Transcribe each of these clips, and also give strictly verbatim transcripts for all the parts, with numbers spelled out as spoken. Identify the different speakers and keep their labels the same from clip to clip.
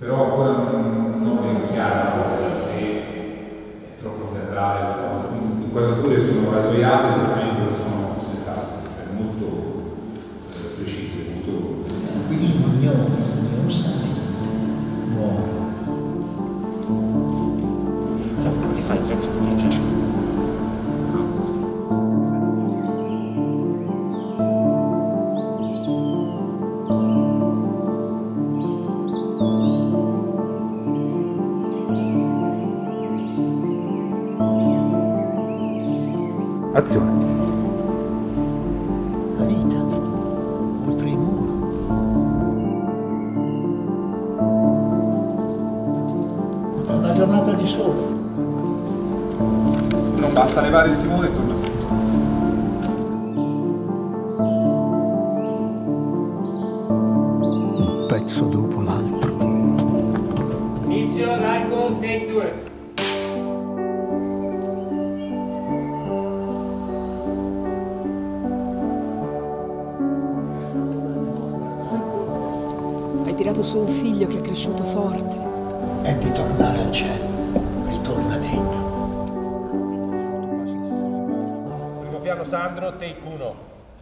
Speaker 1: però ancora non, non ben chiaro se è troppo teatrale, le inquadrature sono rasoiate esattamente dove sono le frasi, cioè molto eh, precise, molto...
Speaker 2: Ignominiosamente muore.
Speaker 3: Che fai il testo legge?
Speaker 1: Azione.
Speaker 2: La vita, oltre il muro. È una giornata di sole.
Speaker 1: Se non basta levare il timone e torna tutto.
Speaker 2: Un pezzo dopo l'altro.
Speaker 4: Inizio, largo, take due.
Speaker 5: Hai tirato su un figlio che è cresciuto forte.
Speaker 2: È di tornare al cielo. Ritorna degno.
Speaker 3: Primo piano Sandro, take uno.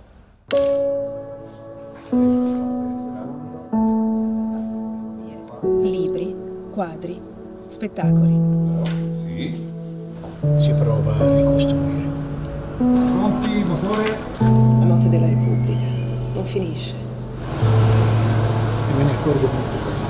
Speaker 5: Libri, quadri, spettacoli.
Speaker 1: Sì.
Speaker 2: Si prova a ricostruire.
Speaker 1: Pronti, motore?
Speaker 5: La notte della Repubblica non finisce.
Speaker 2: E me ne accorgo molto bene.